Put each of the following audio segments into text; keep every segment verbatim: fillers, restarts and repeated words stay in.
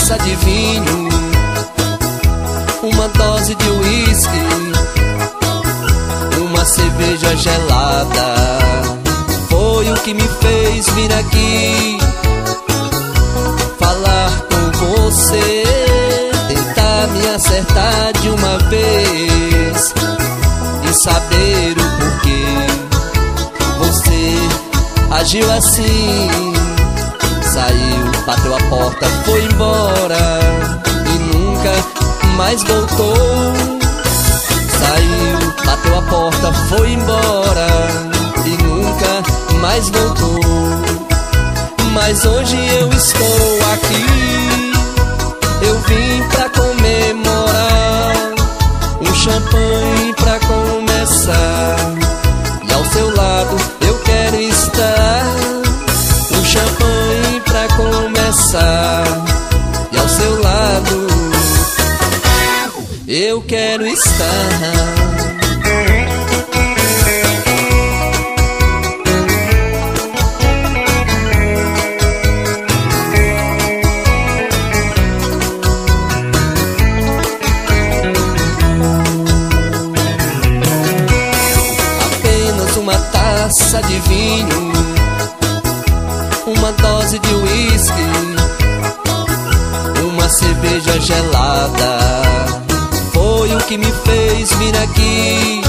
taça de vinho, uma dose de uísque, uma cerveja gelada. Foi o que me fez vir aqui falar com você, tentar me acertar de uma vez e saber o porquê você agiu assim. Saiu, bateu a porta, foi embora e nunca mais voltou. Saiu, bateu a porta, foi embora e nunca mais voltou. Mas hoje eu estou aqui, eu vim pra comemorar, um champanhe pra começar, e ao seu lado eu quero estar. Um champanhe pra começar, e ao seu lado eu quero estar. Taça de vinho, uma dose de uísque, uma cerveja gelada. Foi o que me fez vir aqui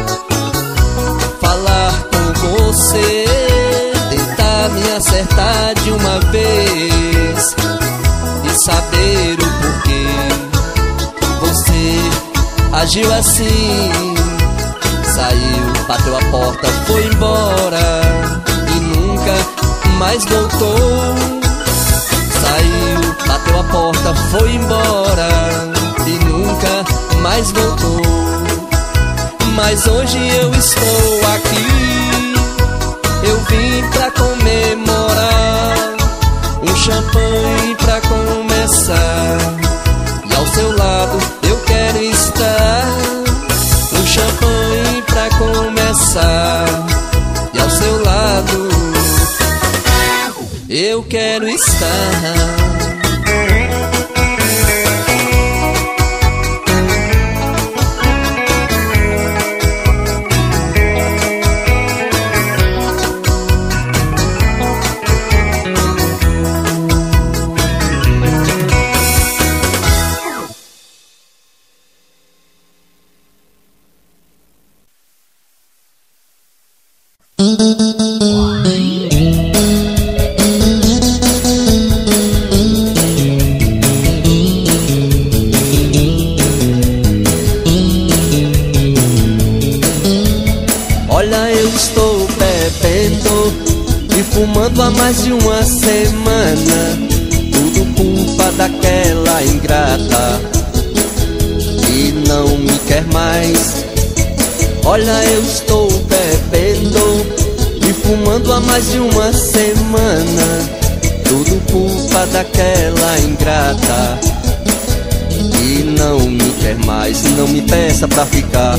falar com você, tentar me acertar de uma vez e saber o porquê você agiu assim. Saiu, bateu a porta, foi embora e nunca mais voltou. Saiu, bateu a porta, foi embora e nunca mais voltou. Mas hoje eu estou aqui, eu vim pra comemorar, um champanhe pra começar, e ao seu lado eu quero estar. Um champanhe pra começar, e ao seu lado eu quero estar. Fumando há mais de uma semana, tudo culpa daquela ingrata que não me quer mais. Olha, eu estou bebendo e fumando há mais de uma semana, tudo culpa daquela ingrata que não me quer mais. Não me peça pra ficar,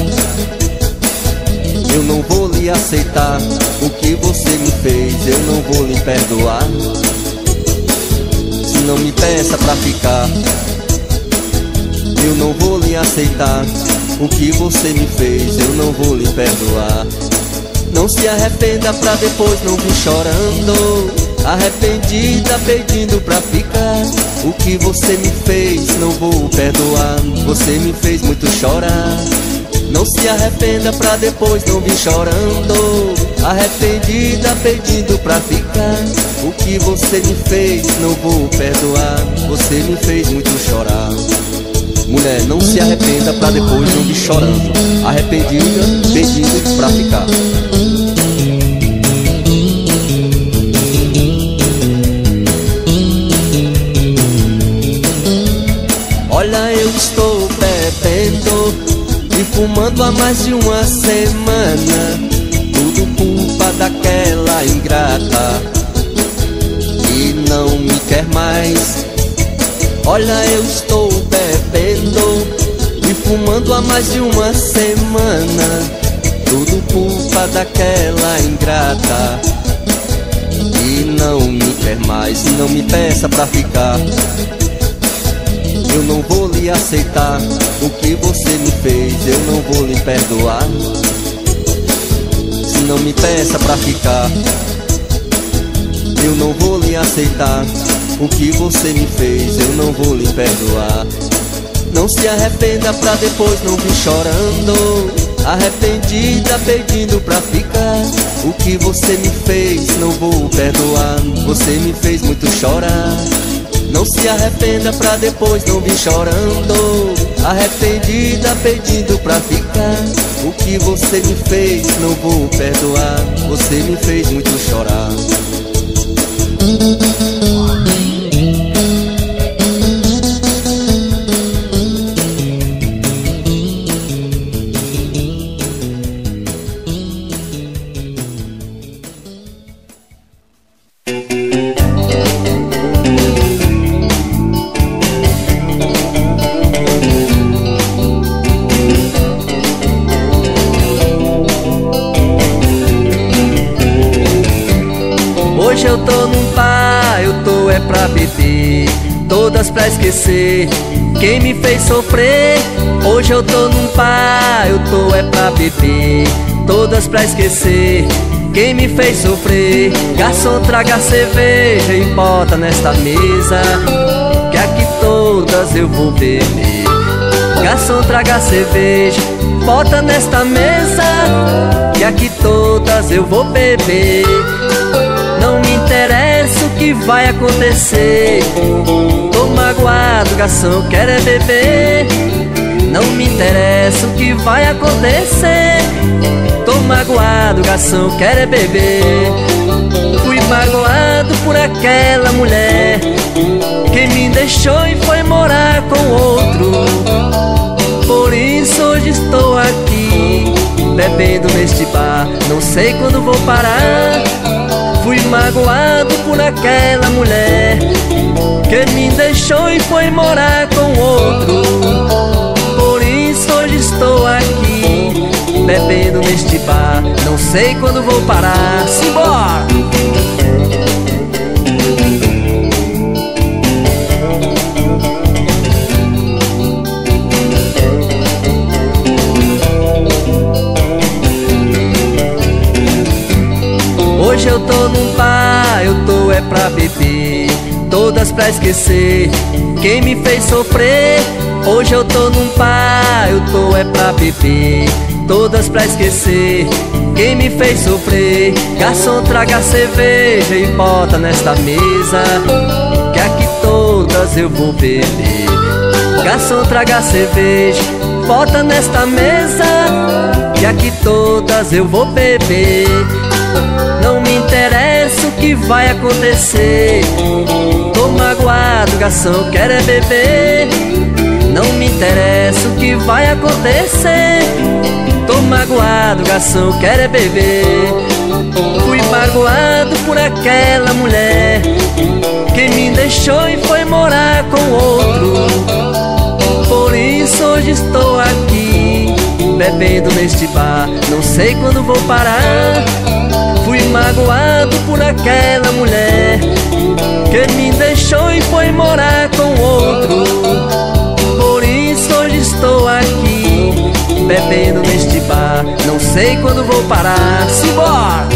eu não vou lhe aceitar o que você me fez, eu não vou lhe perdoar. Se não me peça pra ficar, eu não vou lhe aceitar o que você me fez, eu não vou lhe perdoar. Não se arrependa pra depois não vir chorando, arrependida pedindo pra ficar. O que você me fez não vou perdoar, você me fez muito chorar. Não se arrependa pra depois não vir chorando, arrependida pedindo pra ficar. O que você me fez não vou perdoar, você me fez muito chorar. Mulher, não se arrependa pra depois não vir chorando, arrependida pedindo pra ficar. Olha, eu estou bebendo e fumando há mais de uma semana, tudo culpa daquela ingrata que não me quer mais. Olha, eu estou bebendo e fumando há mais de uma semana, tudo culpa daquela ingrata que não me quer mais. Não me peça pra ficar, eu não vou lhe aceitar. O que você me fez, eu não vou lhe perdoar. Se não me peça pra ficar, eu não vou lhe aceitar. O que você me fez, eu não vou lhe perdoar. Não se arrependa pra depois não vir chorando, arrependida pedindo pra ficar. O que você me fez, não vou perdoar. Você me fez muito chorar. Não se arrependa pra depois não vir chorando, arrependida pedindo pra ficar. O que você me fez, não vou perdoar. Você me fez muito chorar. Todas pra esquecer quem me fez sofrer. Hoje eu tô num bar, eu tô é pra beber. Todas pra esquecer quem me fez sofrer. Garçom, traga cerveja e bota nesta mesa, que aqui todas eu vou beber. Garçom, traga cerveja, bota nesta mesa, que aqui todas eu vou beber. Não me interessa o que vai acontecer, tô magoado, garçom, quero é beber. Não me interessa o que vai acontecer, tô magoado, garçom, quero é beber. Fui magoado por aquela mulher que me deixou e foi morar com outro. Por isso hoje estou aqui bebendo neste bar, não sei quando vou parar. Fui magoado por aquela mulher que me deixou e foi morar com outro. Por isso hoje estou aqui bebendo neste bar, não sei quando vou parar. Simbora! Hoje eu tô num bar, eu tô é pra beber. Todas pra esquecer quem me fez sofrer. Hoje eu tô num bar, eu tô é pra beber. Todas pra esquecer quem me fez sofrer. Garçom, traga cerveja e bota nesta mesa, que aqui todas eu vou beber. Garçom, traga cerveja, bota nesta mesa, que aqui todas eu vou beber. Não me interessa o que vai acontecer, tô magoado, garçom, quero é beber. Não me interessa o que vai acontecer, tô magoado, garçom, quero é beber. Fui magoado por aquela mulher que me deixou e foi morar com outro. Por isso hoje estou aqui bebendo neste bar, não sei quando vou parar. Fui magoado por aquela mulher que me deixou e foi morar com outro. Por isso hoje estou aqui bebendo neste bar, não sei quando vou parar. Simbora!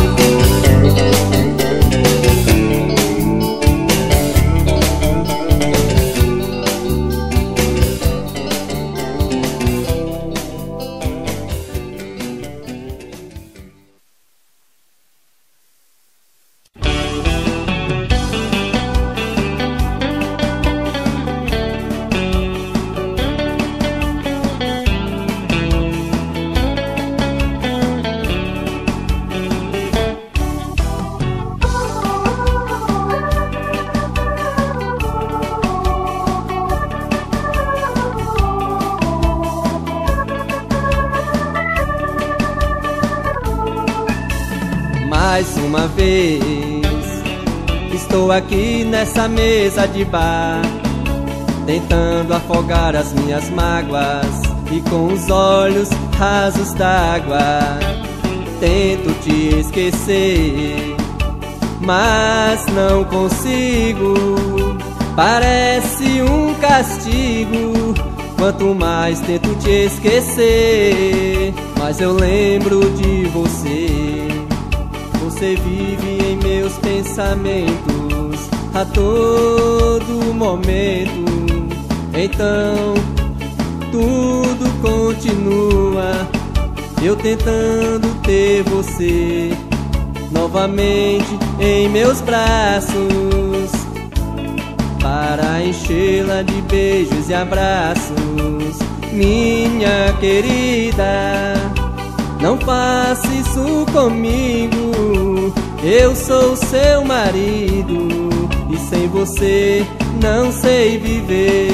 Mais uma vez estou aqui nessa mesa de bar, tentando afogar as minhas mágoas, e com os olhos rasos d'água tento te esquecer, mas não consigo. parece um castigo. Quanto mais tento te esquecer, mas eu lembro de você. Você vive em meus pensamentos a todo momento. Então tudo continua, eu tentando ter você novamente em meus braços, para enchê-la de beijos e abraços. Minha querida, não faça isso comigo. Eu sou seu marido e sem você não sei viver.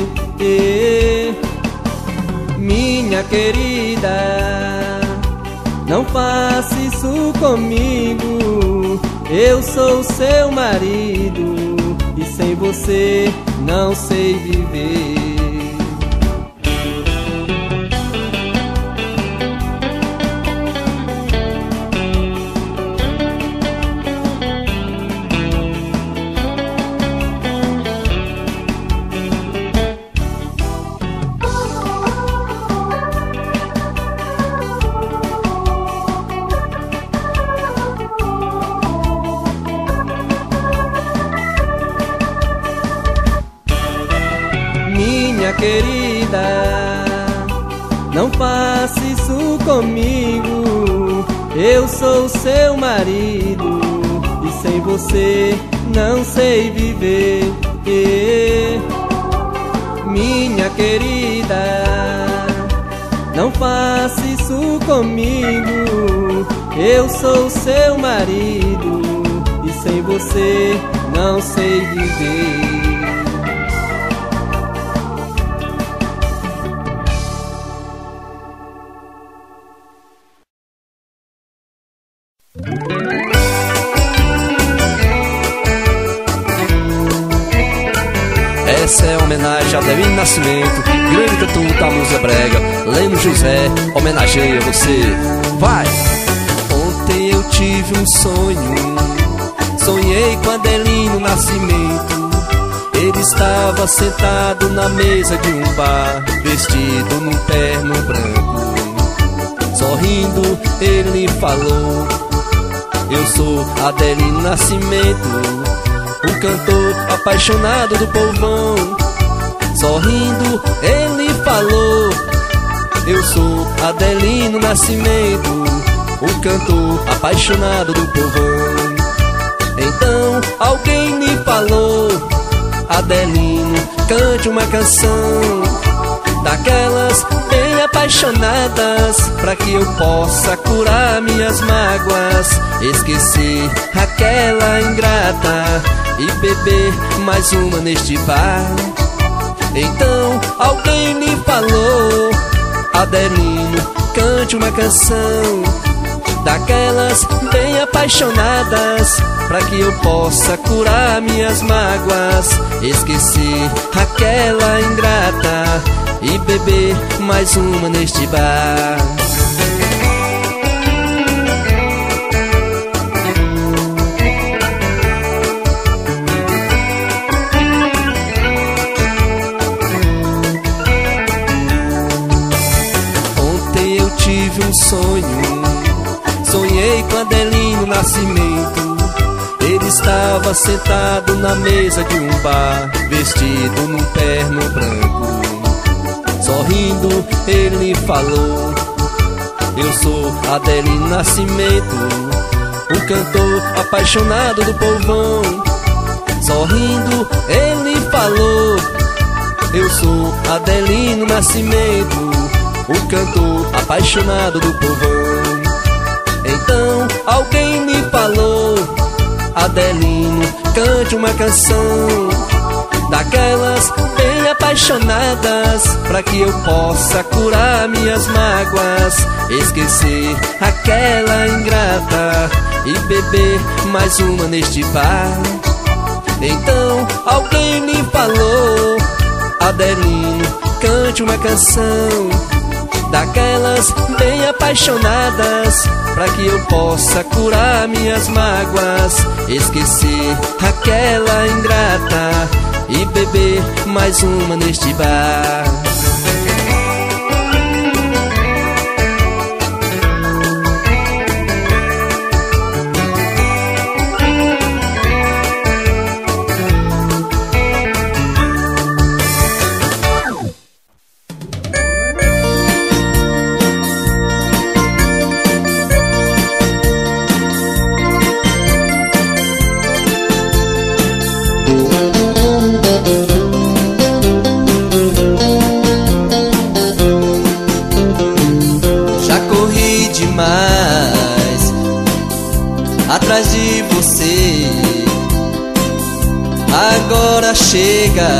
Minha querida, não faça isso comigo. Eu sou seu marido e sem você não sei viver. Minha querida, não faça isso comigo. Eu sou seu marido e sem você não sei viver. Minha querida, não faça isso comigo. Eu sou seu marido e sem você não sei viver. Essa é homenagem a Adelino Nascimento, grande cantor da música brega. Leno José, homenageia você. Vai! Ontem eu tive um sonho, sonhei com Adelino Nascimento. Ele estava sentado na mesa de um bar, vestido num terno branco. Sorrindo, ele falou: eu sou Adelino Nascimento, o cantor apaixonado do povão. Sorrindo, ele falou: eu sou Adelino Nascimento, o cantor apaixonado do povão. Então alguém me falou: Adelino, cante uma canção daquelas bem apaixonadas, pra que eu possa curar minhas mágoas, esquecer aquela ingrata e beber mais uma neste bar. Então alguém me falou: Adelino, cante uma canção daquelas bem apaixonadas, pra que eu possa curar minhas mágoas, esquecer aquela ingrata e beber mais uma neste bar. Ontem eu tive um sonho, sonhei com Adelino Nascimento. Ele estava sentado na mesa de um bar, vestido num terno branco. Sorrindo, ele falou: eu sou Adelino Nascimento, o cantor apaixonado do povão. Sorrindo, ele falou: eu sou Adelino Nascimento, o cantor apaixonado do povão. Então alguém me falou: Adelino, cante uma canção daquelas bem apaixonadas, pra que eu possa curar minhas mágoas, esquecer aquela ingrata e beber mais uma neste bar. Então alguém me falou: Adelino, cante uma canção daquelas bem apaixonadas, pra que eu possa curar minhas mágoas, esquecer aquela ingrata e beber beber mais uma neste bar. Atrás de você, agora chega,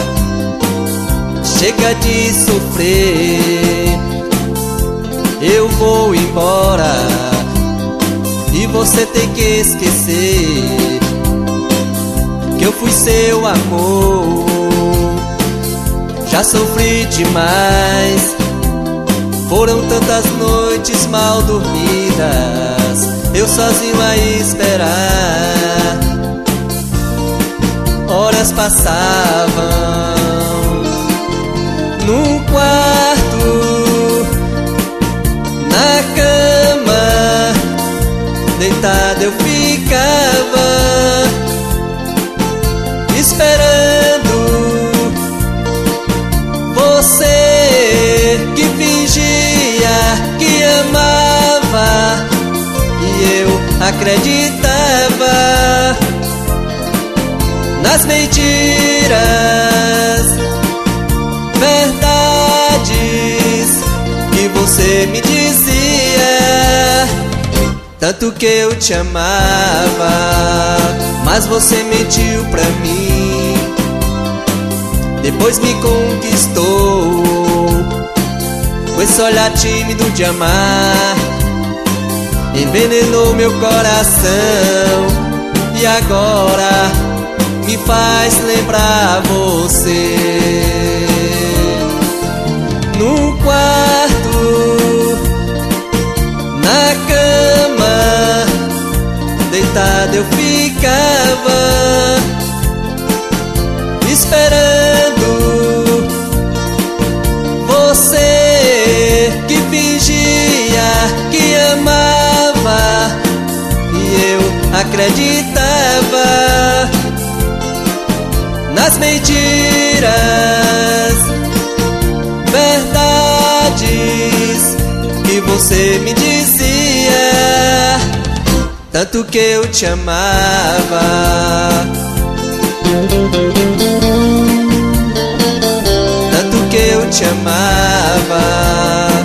chega de sofrer. Eu vou embora e você tem que esquecer que eu fui seu amor. Já sofri demais, foram tantas noites mal dormidas, eu sozinho a esperar. Horas passavam num quarto, na cama, deitado eu ficava, esperando você que fingia que amava. Eu acreditava nas mentiras, verdades que você me dizia. Tanto que eu te amava, mas você mentiu pra mim. Depois me conquistou com esse olhar tímido de amar, envenenou meu coração e agora me faz lembrar você. No quarto, na cama, deitado eu ficava, esperando você que fingia que amava. E eu acreditava nas mentiras, verdades que você me dizia. Tanto que eu te amava, tanto que eu te amava.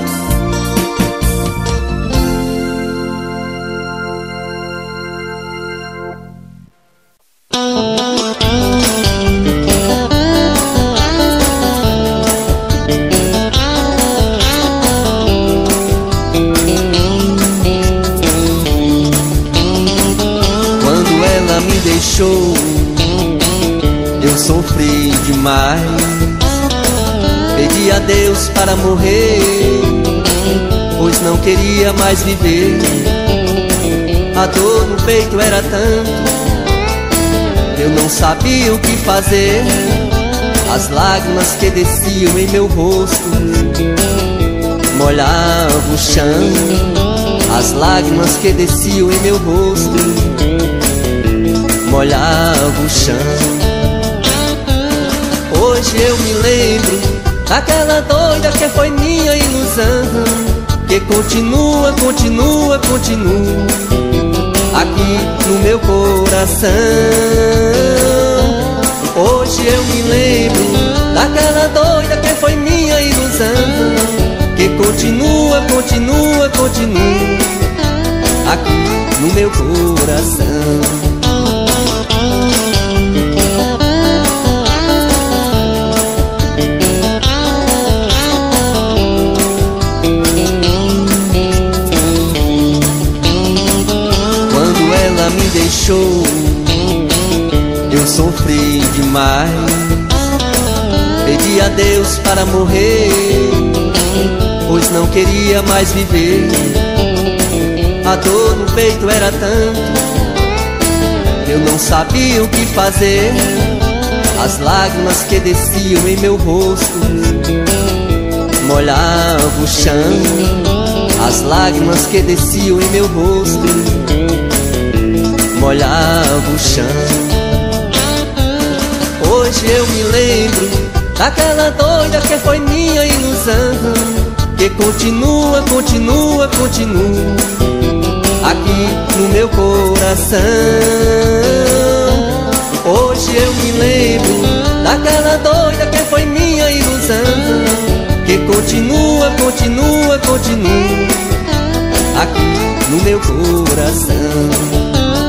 Eu sofri demais, pedi a Deus para morrer, pois não queria mais viver. A dor no peito era tanto, eu não sabia o que fazer. As lágrimas que desciam em meu rosto molhavam o chão. As lágrimas que desciam em meu rosto molhava o chão. Hoje eu me lembro daquela doida que foi minha ilusão, que continua, continua, continua aqui no meu coração. Hoje eu me lembro daquela doida que foi minha ilusão, que continua, continua, continua aqui no meu coração. Me deixou, eu sofri demais, pedi a Deus para morrer, pois não queria mais viver. A dor no peito era tanto, eu não sabia o que fazer. As lágrimas que desciam em meu rosto molhavam o chão. As lágrimas que desciam em meu rosto molhavam o chão. Hoje eu me lembro daquela doida que foi minha ilusão, que continua, continua, continua aqui no meu coração. Hoje eu me lembro daquela doida que foi minha ilusão, que continua, continua, continua aqui no meu coração.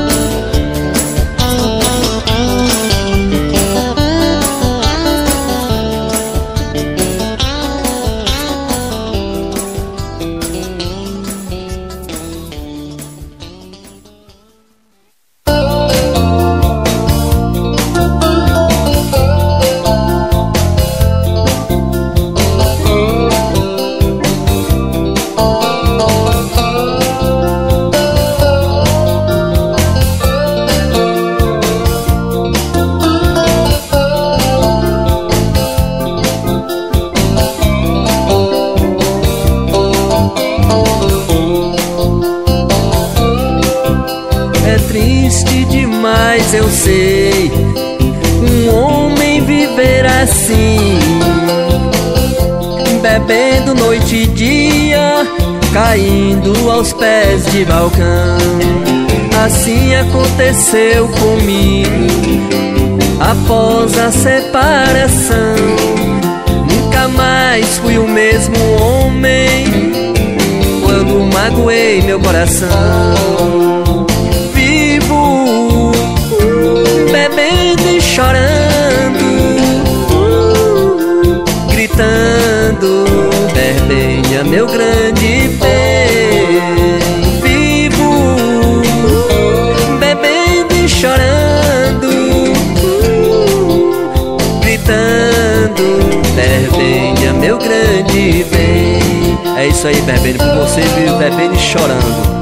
Eu sei, um homem viver assim, bebendo noite e dia, caindo aos pés de balcão. Assim aconteceu comigo após a separação. Nunca mais fui o mesmo homem quando magoei meu coração. Bebendo e chorando, uh, gritando, verbenha meu grande bem. Vivo, uh, bebendo e chorando, uh, gritando, verbenha meu grande bem. É isso aí, bebendo por você, viu? Bebendo e chorando.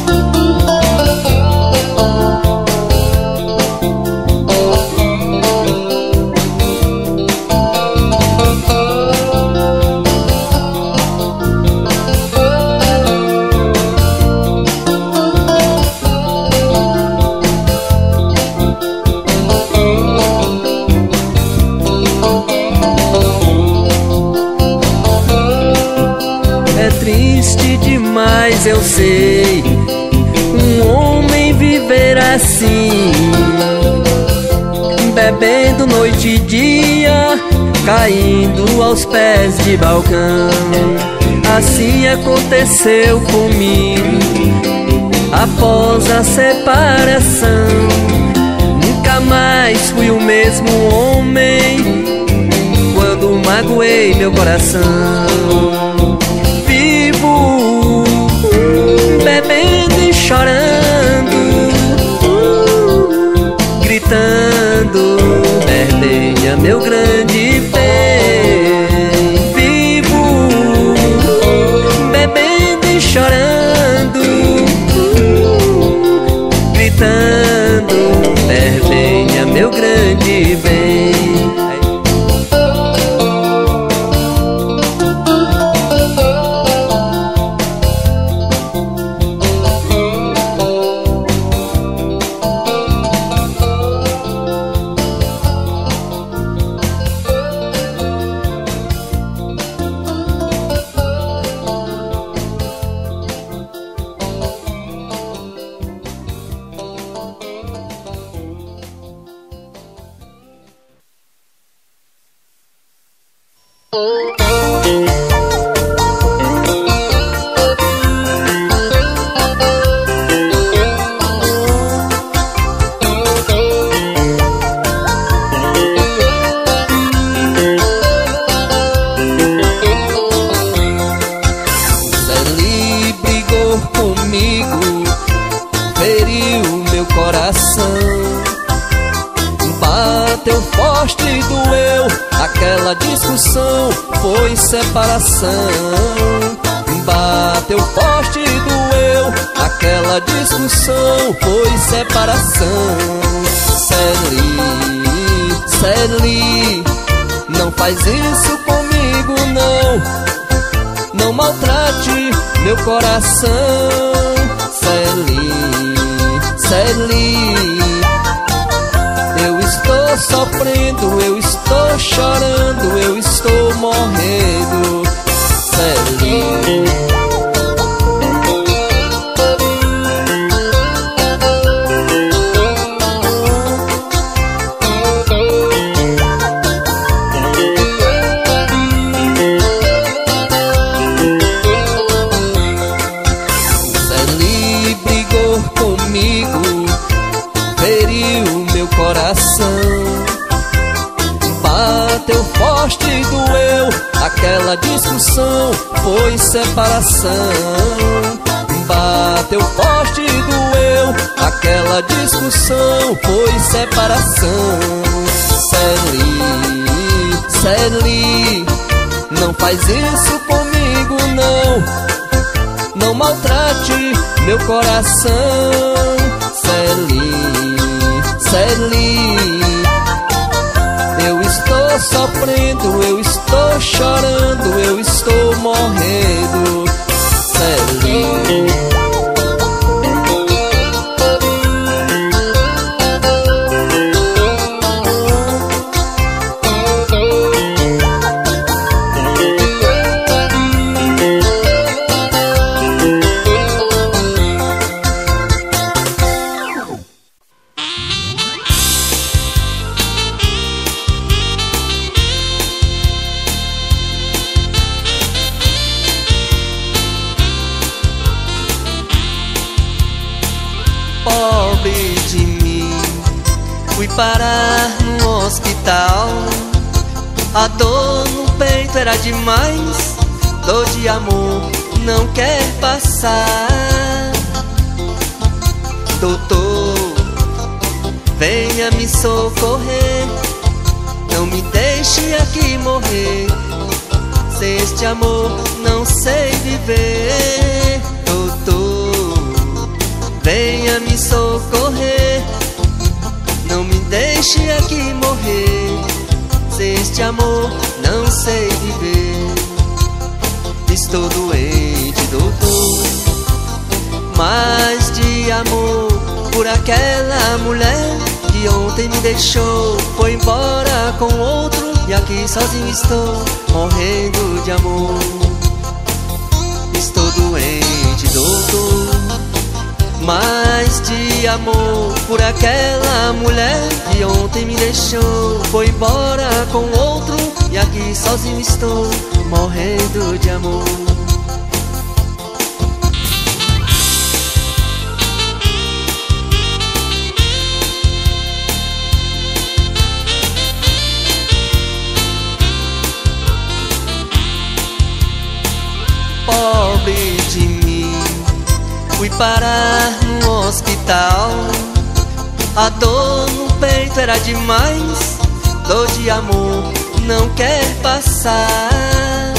Eu sei, um homem viver assim, bebendo noite e dia, caindo aos pés de balcão. Assim aconteceu comigo após a separação. Nunca mais fui o mesmo homem quando magoei meu coração. Vivo, bebendo e chorando, uh, gritando, verbenha meu grande bem. Vivo, bebendo e chorando, uh, gritando, verbenha meu grande bem. Foi separação, bateu forte e doeu. Aquela discussão foi separação. Celi, Celi, faz isso comigo não. Não maltrate meu coração, Celi, Celi. Eu estou sofrendo, eu estou chorando, eu estou morrendo, Celi. Bateu forte e doeu, aquela discussão foi separação. Bateu forte e doeu, aquela discussão foi separação. Celi, Celi, não faz isso comigo não. Não maltrate meu coração, Celi, Celi. Eu estou sofrendo, eu estou chorando, eu estou morrendo, Celi. Pobre de mim, fui parar no hospital. A dor no peito era demais, dor de amor não quer passar. Doutor, venha me socorrer, não me deixe aqui morrer. Sem este amor não sei viver. Doutor, venha me socorrer, não me deixe aqui morrer. Sem este amor não sei viver. Estou doente, doutor, mas de amor por aquela mulher que ontem me deixou, foi embora com outro, e aqui sozinho estou, morrendo de amor. Estou doente, doutor, mas de amor por aquela mulher que ontem me deixou, foi embora com outro, e aqui sozinho estou, morrendo de amor. Pobre de mim, fui parar no hospital. A dor no peito era demais, dor de amor não quer passar.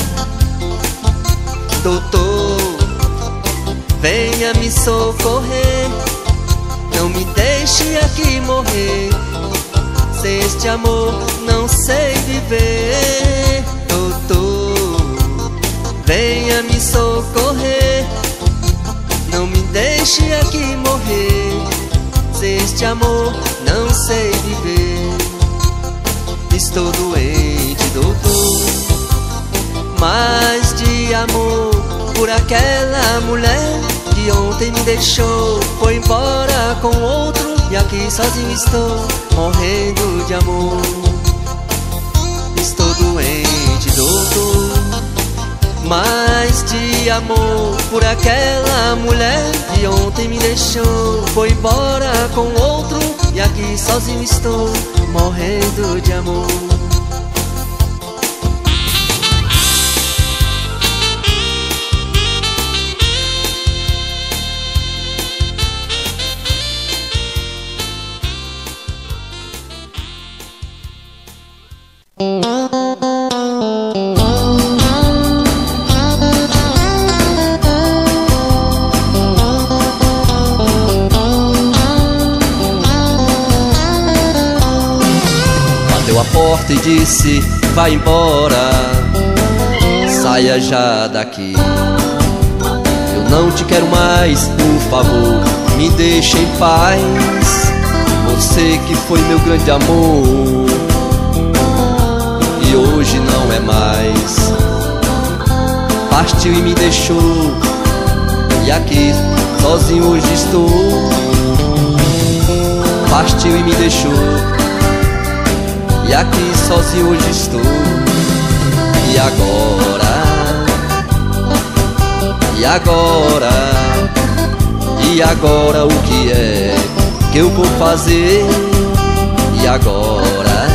Doutor, venha me socorrer, não me deixe aqui morrer. Sem este amor não sei viver. Doutor, venha me socorrer, não me deixe aqui morrer. Sem este amor não sei viver. Estou doente, doutor, mas de amor por aquela mulher que ontem me deixou, foi embora com outro, e aqui sozinho estou, morrendo de amor. Estou doente, doutor, mas de amor por aquela mulher que ontem me deixou, foi embora com outro, e aqui sozinho estou, morrendo de amor. Bateu a porta e disse: vai embora, saia já daqui. Eu não te quero mais, por favor, me deixe em paz. Você que foi meu grande amor e hoje não é mais. Partiu e me deixou, e aqui sozinho hoje estou. Partiu e me deixou, e aqui sozinho hoje estou. E agora? E agora? E agora o que é que eu vou fazer? E agora?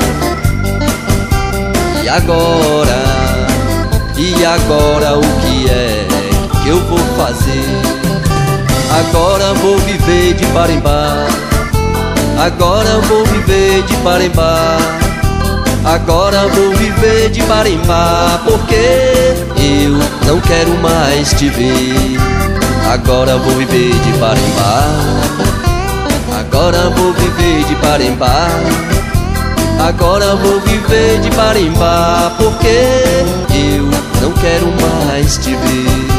E agora? E agora o que é que eu vou fazer? Agora vou viver de bar em bar, agora vou viver de bar em bar, agora vou viver de bar em bar, porque eu não quero mais te ver. Agora vou viver de bar em bar, agora vou viver de bar em bar, agora vou viver de bar em bar, porque eu não quero mais te ver.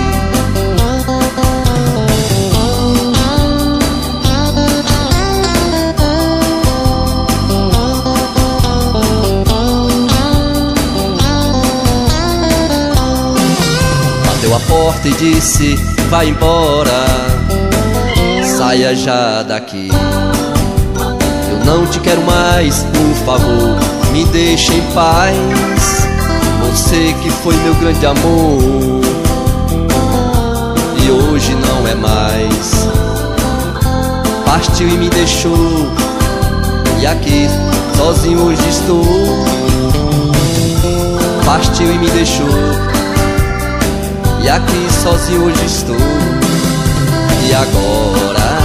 Bateu a porta e disse, vai embora, saia já daqui. Eu não te quero mais, por favor, me deixe em paz. Você que foi meu grande amor e hoje não é mais. Partiu e me deixou, e aqui sozinho hoje estou. Partiu e me deixou, e aqui sozinho hoje estou. E agora?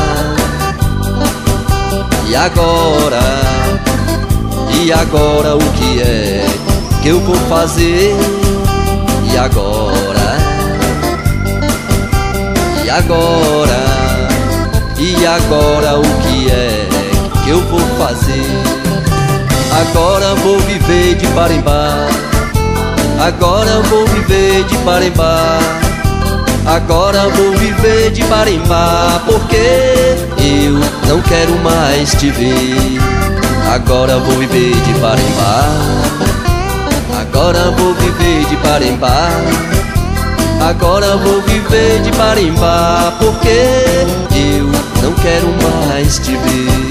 E agora? E agora o que é que eu vou fazer? E agora? E agora? E agora o que é que eu vou fazer? Agora vou viver de bar em bar, agora vou viver de bar em bar, agora vou viver de bar em bar, porque eu não quero mais te ver. Agora vou viver de bar em bar, agora vou viver de bar em bar, agora vou viver de bar em bar, porque eu não quero mais te ver.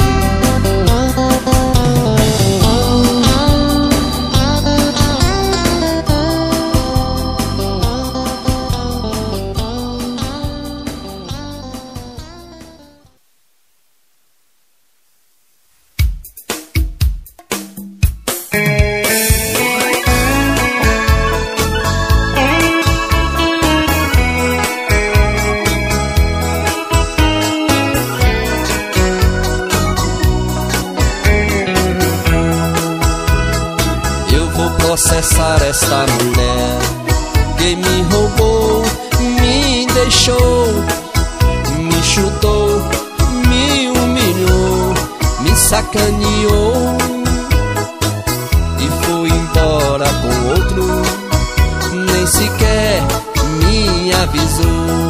Processar esta mulher que me roubou, me deixou, me chutou, me humilhou, me sacaneou e foi embora com outro, nem sequer me avisou.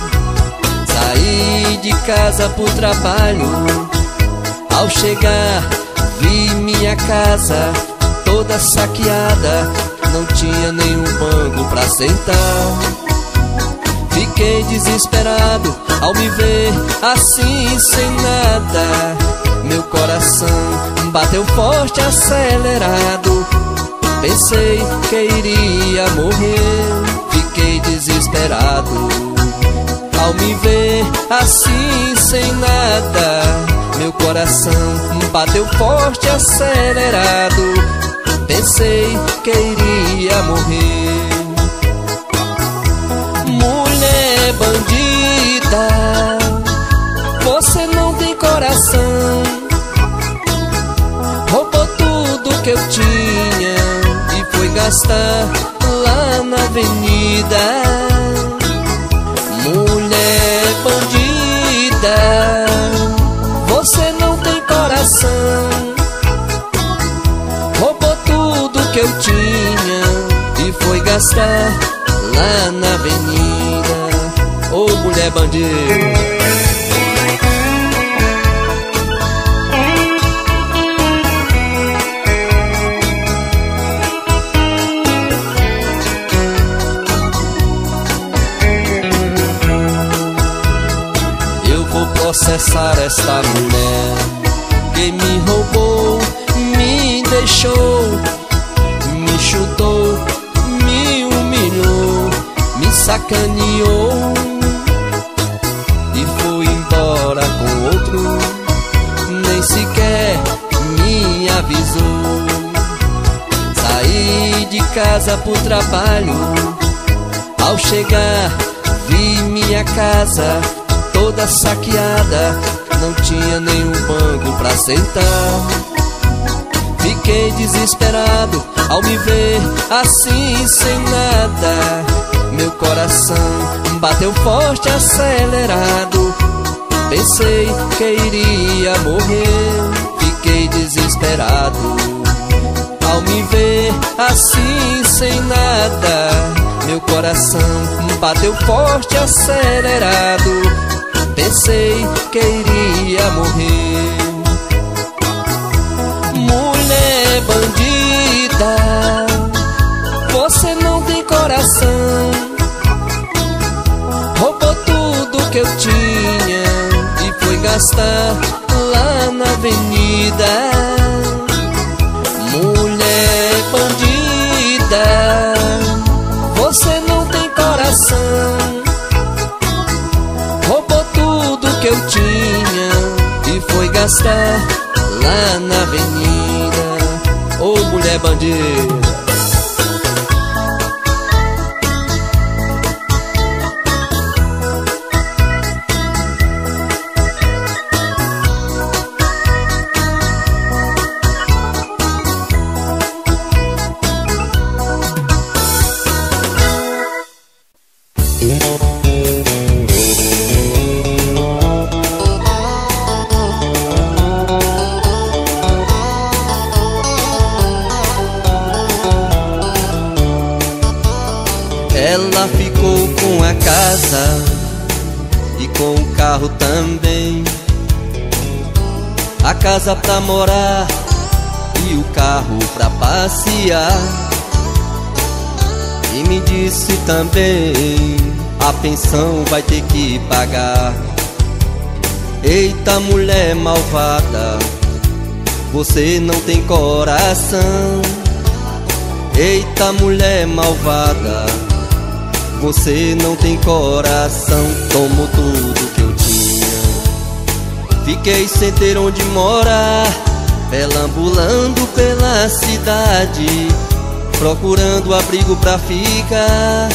Saí de casa pro trabalho, ao chegar vi minha casa toda saqueada, não tinha nenhum banco pra sentar. Fiquei desesperado ao me ver assim sem nada. Meu coração bateu forte, acelerado. Pensei que iria morrer. Fiquei desesperado ao me ver assim sem nada. Meu coração bateu forte, acelerado. Pensei que iria morrer. Mulher bandida, você não tem coração. Roubou tudo que eu tinha e foi gastar lá na avenida. Mulher bandida, você não tem coração. Roubou tudo que eu tinha e foi gastar lá na avenida. Ô oh, mulher bandida. Processar esta mulher que me roubou, me deixou, me chutou, me humilhou, me sacaneou e foi embora com outro, nem sequer me avisou. Saí de casa pro trabalho, ao chegar vi minha casa toda saqueada, não tinha nenhum banco pra sentar. Fiquei desesperado ao me ver assim sem nada. Meu coração bateu forte, acelerado. Pensei que iria morrer. Fiquei desesperado ao me ver assim sem nada. Meu coração bateu forte, acelerado. Pensei que iria morrer. Mulher bandida, você não tem coração. Roubou tudo que eu tinha e foi gastar lá na avenida. Mulher bandida, você não tem coração. Que eu tinha e foi gastar lá na avenida. Ô oh, mulher bandida. Ela ficou com a casa e com o carro também. A casa pra morar e o carro pra passear. E me disse também, a pensão vai ter que pagar. Eita mulher malvada, você não tem coração. Eita mulher malvada, você não tem coração. Tomou tudo que eu tinha, fiquei sem ter onde morar, perambulando pela cidade, procurando abrigo pra ficar.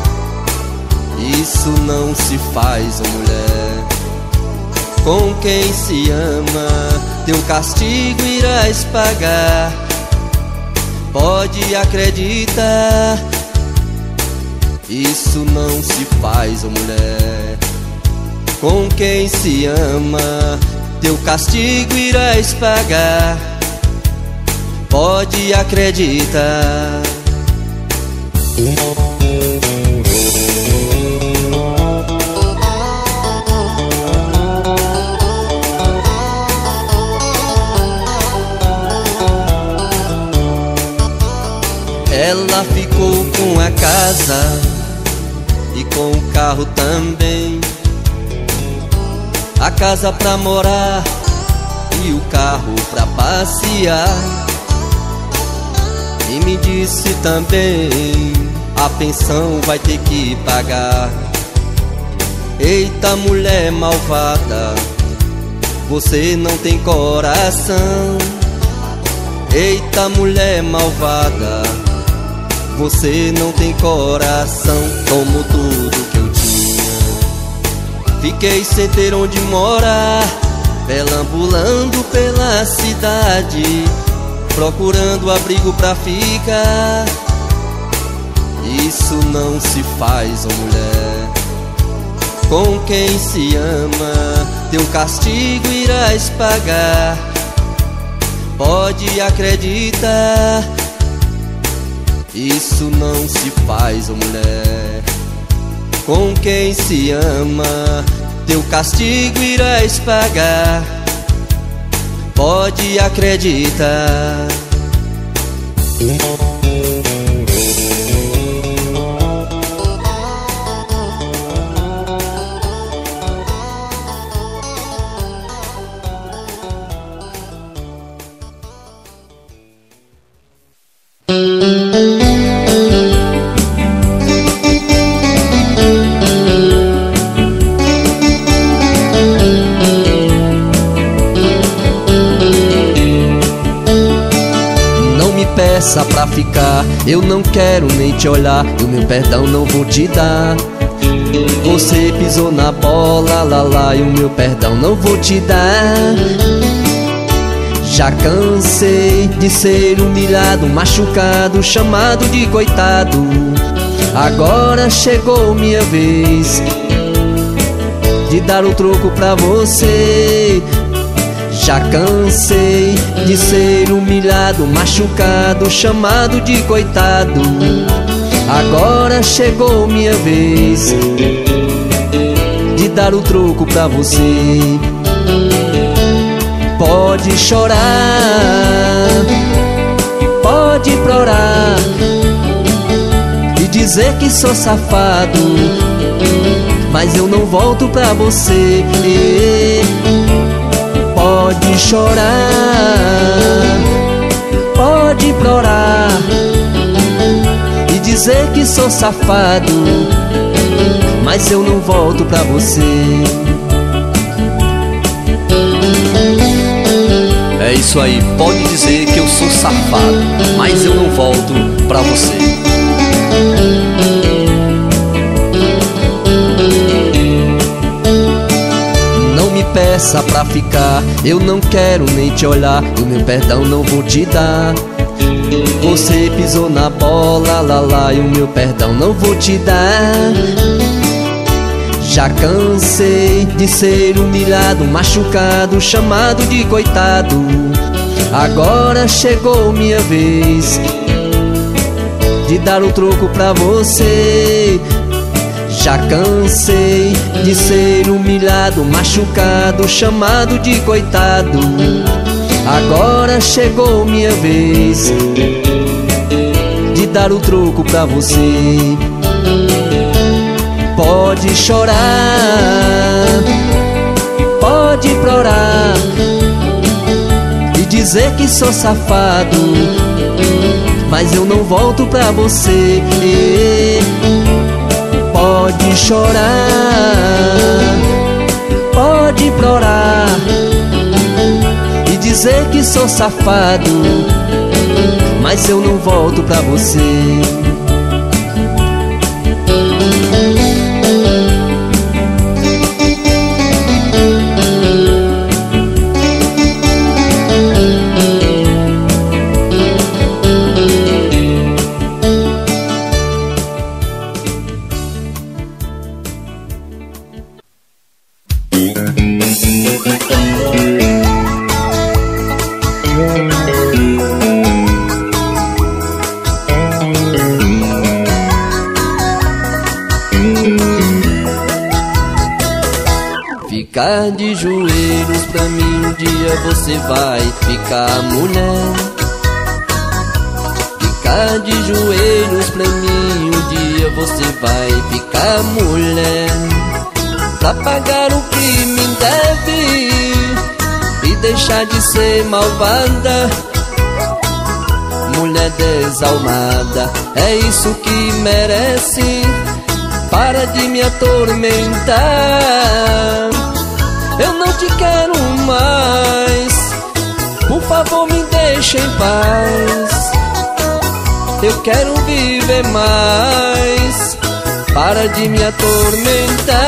Isso não se faz, oh mulher. Com quem se ama, teu castigo irás pagar. Pode acreditar. Isso não se faz, oh mulher. Com quem se ama, teu castigo irás pagar. Pode acreditar. Ela ficou com a casa e com o carro também. A casa pra morar e o carro pra passear. E me disse também, a pensão vai ter que pagar. Eita mulher malvada, você não tem coração. Eita mulher malvada, você não tem coração. Tomou tudo que eu tinha, fiquei sem ter onde morar, perambulando pela cidade, procurando abrigo pra ficar. Isso não se faz, oh mulher. Com quem se ama, teu castigo irás pagar. Pode acreditar. Isso não se faz, oh mulher. Com quem se ama, teu castigo irás pagar. Pode acreditar. Peça pra ficar, eu não quero nem te olhar, e o meu perdão não vou te dar. Você pisou na bola, lá lá, e o meu perdão não vou te dar. Já cansei de ser humilhado, machucado, chamado de coitado. Agora chegou minha vez de dar o troco pra você. Já cansei de ser humilhado, machucado, chamado de coitado. Agora chegou minha vez de dar o troco pra você. Pode chorar, pode implorar e dizer que sou safado, mas eu não volto pra você. Pode chorar, pode implorar e dizer que sou safado, mas eu não volto pra você. É isso aí, pode dizer que eu sou safado, mas eu não volto pra você. Peça pra ficar, eu não quero nem te olhar, e o meu perdão não vou te dar. Você pisou na bola, lá lá, e o meu perdão não vou te dar. Já cansei de ser humilhado, machucado, chamado de coitado. Agora chegou minha vez de dar o troco pra você. Já cansei de ser humilhado, machucado, chamado de coitado. Agora chegou minha vez de dar o troco pra você. Pode chorar, pode implorar e dizer que sou safado, mas eu não volto pra você. Pode chorar, pode implorar e dizer que sou safado, mas eu não volto pra você. Ficar de joelhos pra mim, um dia você vai ficar, mulher. Ficar de joelhos pra mim, um dia você vai ficar, mulher. Pra pagar o que me deve e deixar de ser malvada, mulher desalmada, é isso que merece. Para de me atormentar, eu não te quero mais, por favor me deixa em paz. Eu quero viver mais, para de me atormentar.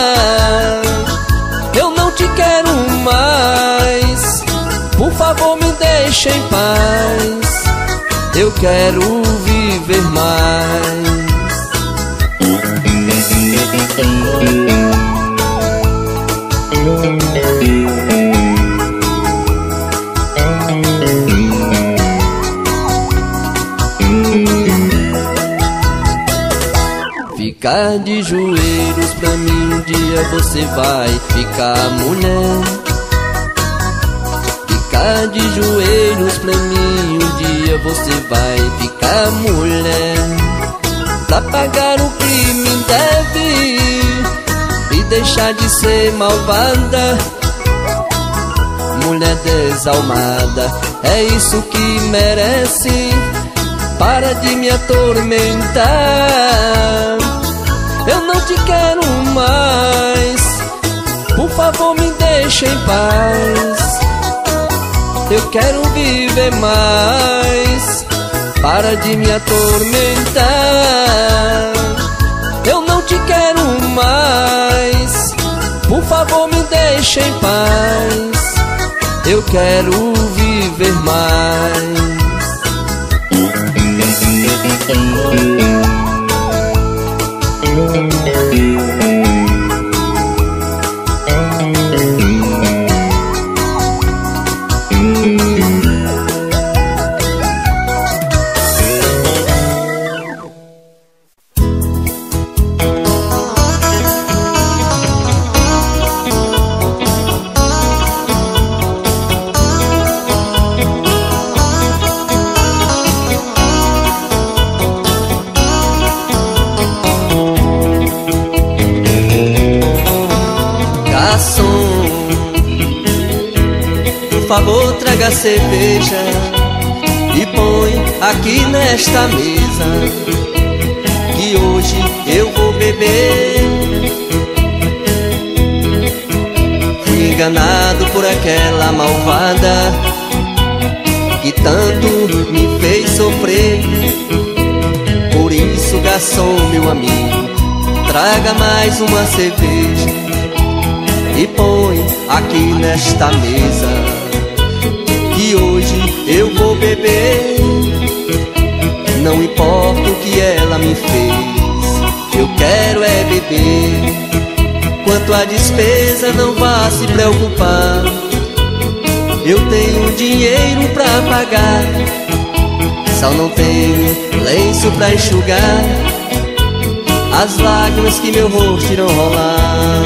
Eu não te quero mais, por favor me deixa em paz. Eu quero viver mais. Ficar de joelhos pra mim, um dia você vai ficar, mulher. Ficar de joelhos pra mim, um dia você vai ficar, mulher. Pra pagar o que me deve e deixar de ser malvada, mulher desalmada, é isso que merece. Para de me atormentar, eu não te quero mais, por favor me deixa em paz. Eu quero viver mais, para de me atormentar. Eu não te quero mais, por favor me deixa em paz. Eu quero viver mais. Por favor, traga cerveja e põe aqui nesta mesa, que hoje eu vou beber. Fui enganado por aquela malvada que tanto me fez sofrer. Por isso, garçom, meu amigo, traga mais uma cerveja e põe aqui nesta mesa, que hoje eu vou beber. Não importa o que ela me fez, eu quero é beber. Quanto à despesa, não vá se preocupar, eu tenho dinheiro pra pagar. Só não tenho lenço pra enxugar as lágrimas que meu rosto irão rolar.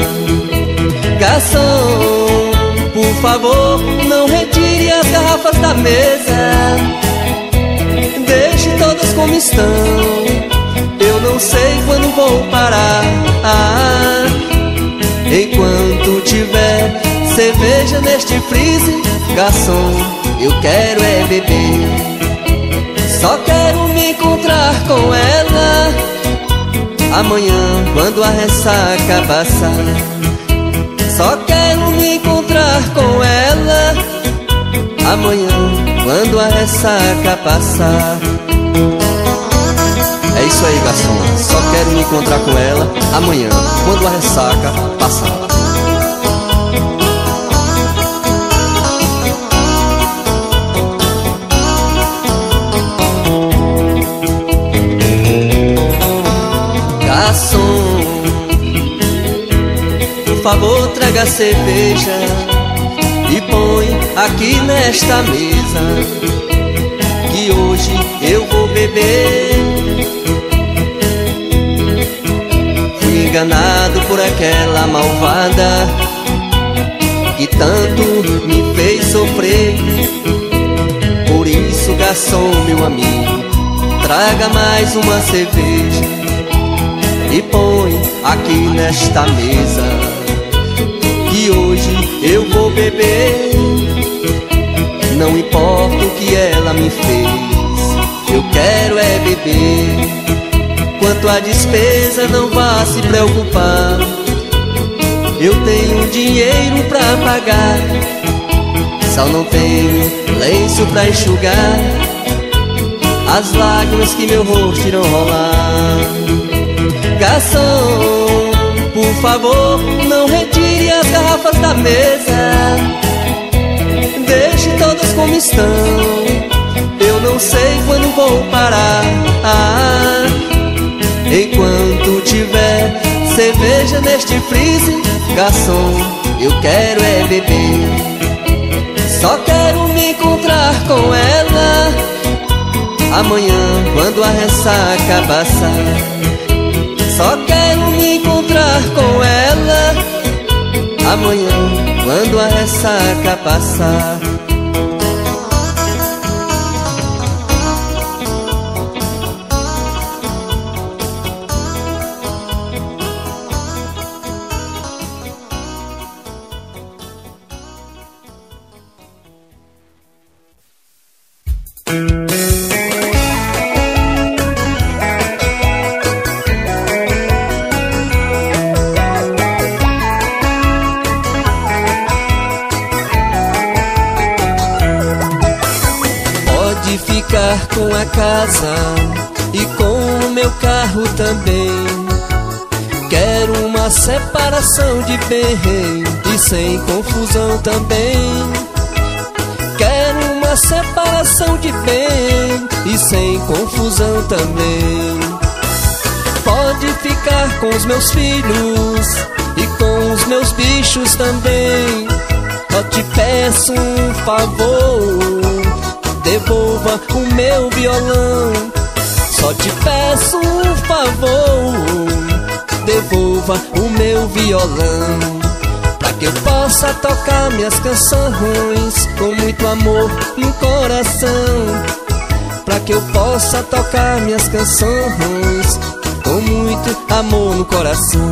Garçom, por favor, não retire as garrafas da mesa, deixe todas como estão. Eu não sei quando vou parar. Ah, enquanto tiver cerveja neste freezer, garçom, eu quero é beber. Só quero me encontrar com ela amanhã, quando a ressaca passar. Só quero me encontrar com ela amanhã, quando a ressaca passar. É isso aí, garçom, só quero me encontrar com ela amanhã, quando a ressaca passar. Garçom, por favor, traga cerveja e põe aqui nesta mesa, que hoje eu vou beber. Fui enganado por aquela malvada que tanto me fez sofrer. Por isso, garçom, meu amigo, traga mais uma cerveja e põe aqui nesta mesa, que hoje eu vou beber. Não importa o que ela me fez, eu quero é beber. Quanto à despesa, não vá se preocupar, eu tenho dinheiro pra pagar. Só não tenho lenço pra enxugar as lágrimas que meu rosto irão rolar. Garçom, por favor, não retire as garrafas da mesa, deixe todas como estão. Eu não sei quando vou parar. Ah, enquanto tiver cerveja neste freezer, garçom, eu quero é beber. Só quero me encontrar com ela amanhã, quando a ressaca passar. Só quero me encontrar com ela amanhã, quando a ressaca passar. Com a casa e com o meu carro também. Quero uma separação de bem e sem confusão também. Quero uma separação de bem e sem confusão também. Pode ficar com os meus filhos e com os meus bichos também. Só te peço um favor, devolva o meu violão. Só te peço um favor, devolva o meu violão. Pra que eu possa tocar minhas canções com muito amor no coração. Pra que eu possa tocar minhas canções com muito amor no coração.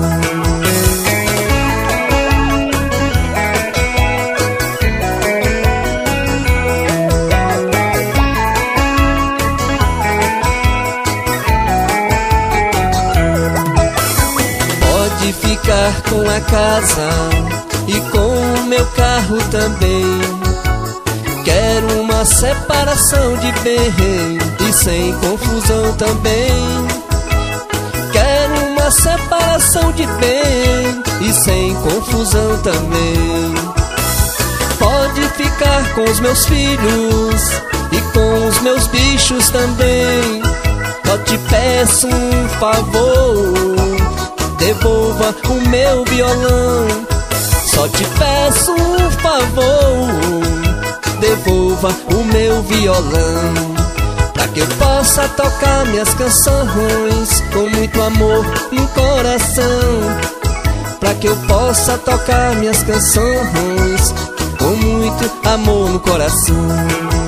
Com a casa e com o meu carro também. Quero uma separação de bem e sem confusão também. Quero uma separação de bem e sem confusão também. Pode ficar com os meus filhos e com os meus bichos também. Só te peço um favor, devolva o meu violão. Só te peço um favor, devolva o meu violão. Pra que eu possa tocar minhas canções com muito amor no coração. Pra que eu possa tocar minhas canções com muito amor no coração.